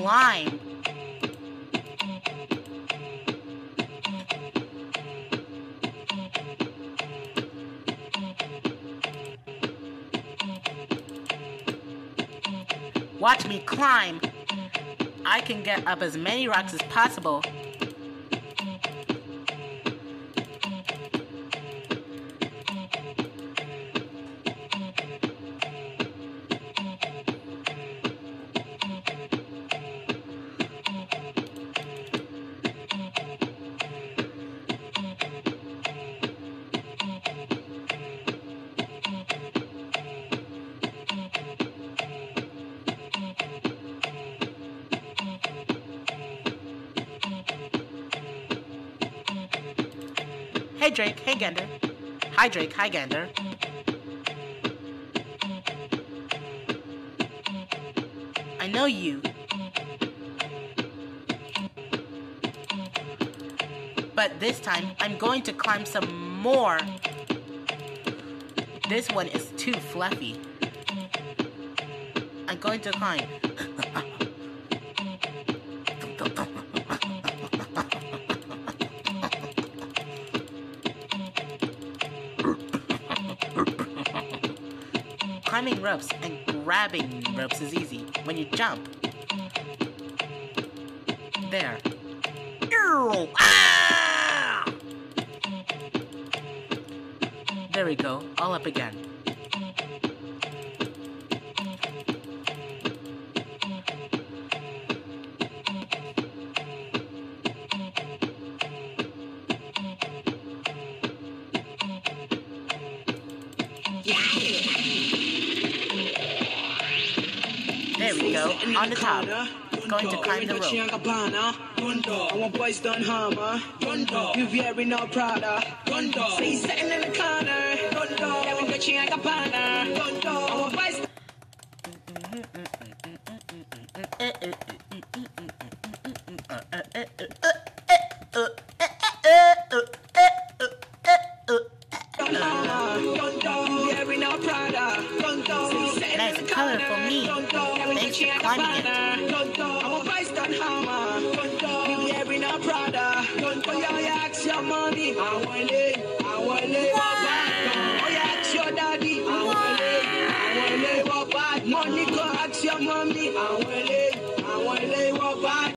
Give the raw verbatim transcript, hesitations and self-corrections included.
climb. Watch me climb. I can get up as many rocks as possible. Hey Drake, hey Gander. Hi Drake, hi Gander. I know you. But this time, I'm going to climb some more. This one is too fluffy. I'm going to climb. Climbing ropes and grabbing ropes is easy when you jump. There. Ah! There we go, all up again. There we go, on the top. Going to climb the rope. Our boys done hammer. You wearing no Prada. Say sitting in the corner. Yeah, we got you like a banner. Our boys. Nice color for me. Thanks for climbing it. Our boys done hammer. You wearing no Prada. Oh yeah, ask your mommy. I want it. I want it. Oh yeah, ask your daddy. I want it. I want it. What bad money? Go ask your mommy. I want it. I want it. What bad?